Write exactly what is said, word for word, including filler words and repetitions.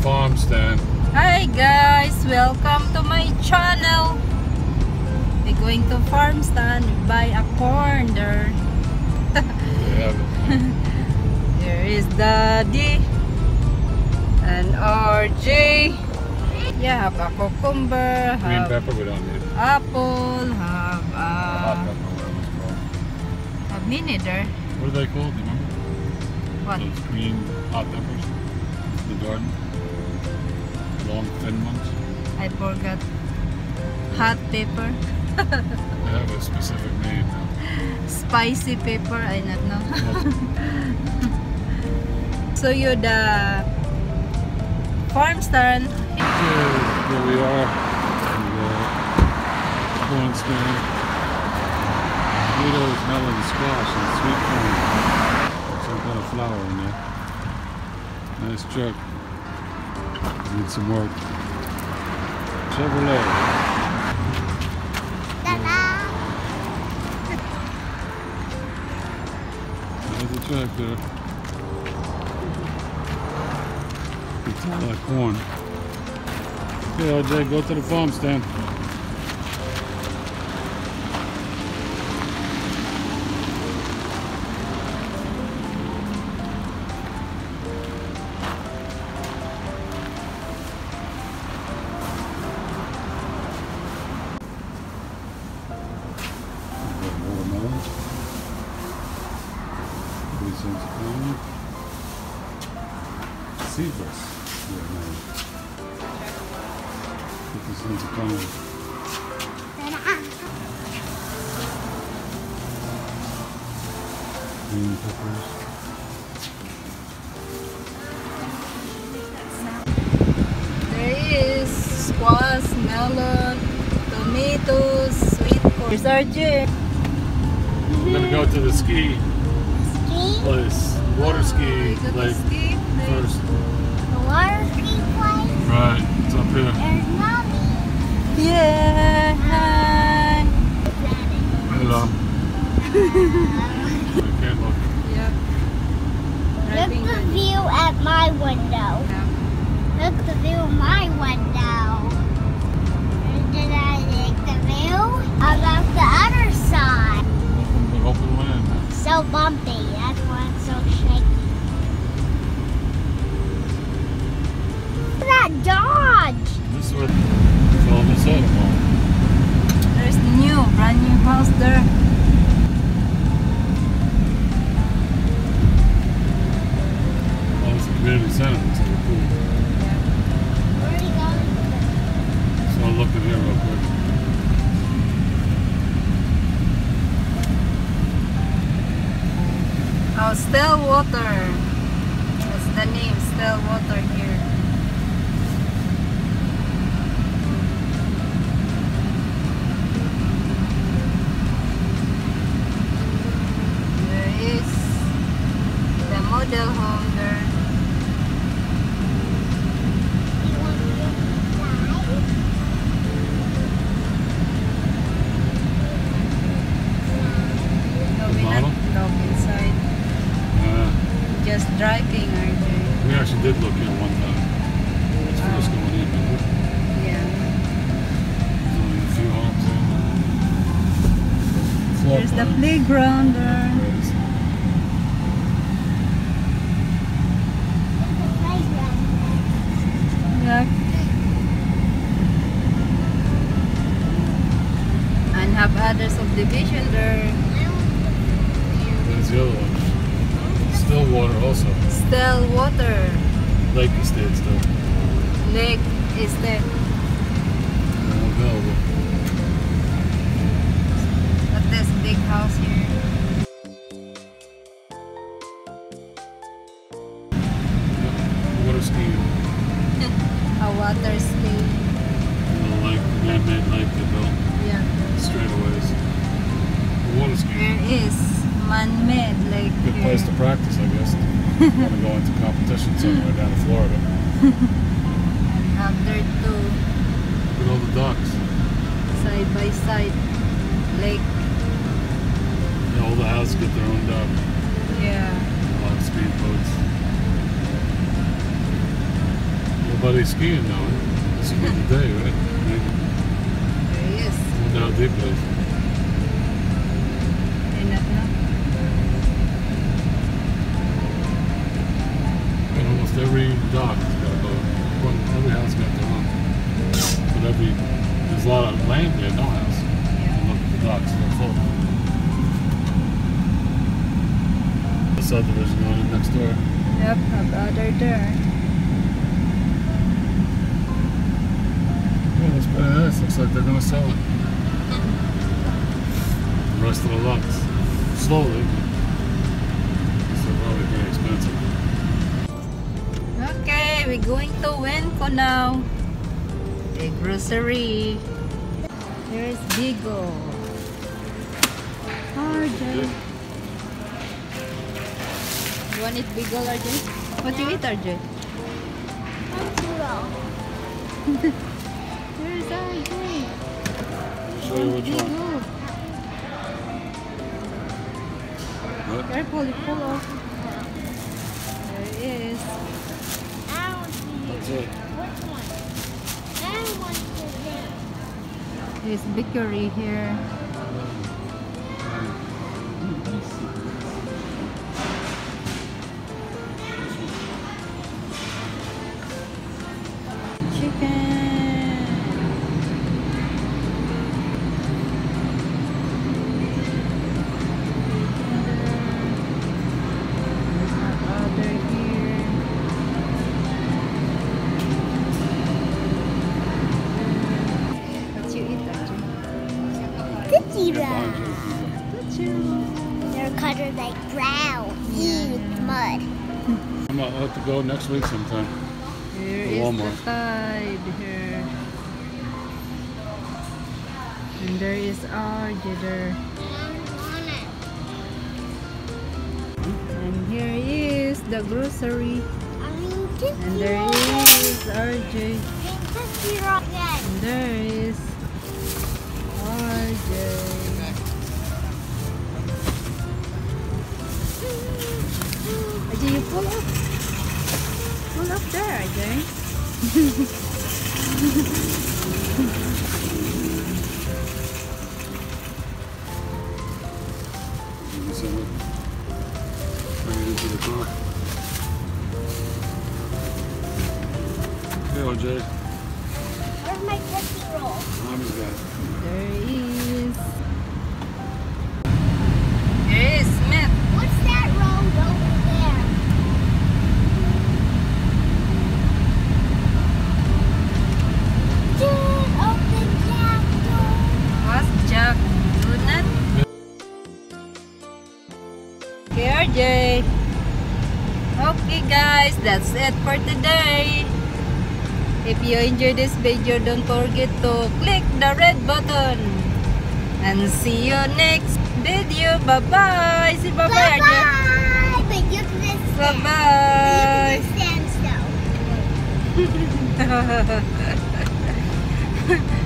farm stand. Hi guys, welcome to my channel. We're going to farm stand, buy a corn there. They have it. There is Daddy and R J. Yeah, have a cucumber, Green have pepper we don't need. apple, have Hot uh, pepper, whatever it's called. have mini there. What are they called? Do you remember? What? Those green hot peppers. The garden. Long, thin ones. I forgot. Hot pepper. They have a specific name now. Spicy pepper, I not know. So you the farm stand. Here we are. The corn stand. Tomatoes, melon, squash, and sweet corn. Some kind of flour in there. Nice truck. Need some work. Chevrolet. There's a tractor. It's all that corn. Okay, R J, go to the farm stand. Watermelons. Three cents a pound. Seedless. Fifty cents a pound. Green peppers. There is squash, melon, tomatoes, sweet corn. Here's R J. We're gonna go to the ski Ski? place, water ski We got the lake ski place. first. The water ski place? Right, it's up here. There's mommy. Yeah, hi. Hello. I can't look. Yeah. Look Driving the good. view at my window. Yeah. Look the view of my window. Did I like the view? How about the other side? Open, open land. So bumpy. That's why it's so shaky. Look at that Dodge. This is what it's all this out of all. There's new, brand new house there. Oh, it's a community center. It's like a pool. Where are you going? So I'll look in here real quick. Oh, still water. That's the name, still water here. There is the model home there. You want to go inside? No, The we model? not go inside. Uh, Just driving, R J. we actually did look here one time. It's Oh. first going in. Remember? Yeah. There's only a few homes in. Floor There's the plan. playground there. There's- There's a playground. Yeah. And have other subdivision there. There's the other one. Still water also. Still water. Lake estate still. Lake is there. They're available. But there's big house here. Yep. Water skiing. A water ski. The lake, the man-made lake they built. Yeah. Straightaways. Water skiing. There is man-made lake Good here. place to practice, I guess. Want to go into competition somewhere down in Florida. And have there too. Look at all the ducks. Side by side. Lake. Yeah, all the houses get their own duck. Yeah. A lot of speedboats. nobody skiing now. This is the day, right? There he is. Now deep place. Ay, not na. And almost every dock has got a boat. One, every house got their own. But every, there's a lot of land there, no house. Yeah. And look at the docks, they're full. The subdivision going in next door. Yep, about right there. Yeah, that's pretty nice. Looks like they're gonna sell it. The rest of the lots. Slowly, but they're probably pretty expensive. Okay, we're going to Wenco now. The grocery. Here's Bigo. R J. You want eat Bigo, R J? What do you eat, R J? Where's R J? Show you which one. Bigo. What? Careful, you pull off. There it is. I don't see That's it. it. Which one? That one's the thing. There's bakery here. Chicken. Other here. What you eat, Arjun? Cookie Yeah, roll. behind you. What you? They're colored like brown. Yeah. Ew, it's mud. I'm gonna have to go next week sometime. Here The is Walmart. the tide here. And there is R J there. I don't want it. And here is the grocery. I mean, cookie And there roll. is R J. I mean, cookie roll again. And there is R J. R J, you pull up. Pull up there, R J. So, bring it into the car. Hey, O J. Where's my cookie roll? Mommy's got it. There is. There is Smith. What's that road over there? Dude, open that door. What's Jack? Donut? Okay, R J. Okay guys, that's it for today. If you enjoyed this video, don't forget to click the red button. And see you next video. Bye-bye. See bye-bye, R J. Bye-bye. But you can just stand. Bye-bye. You can just stand still.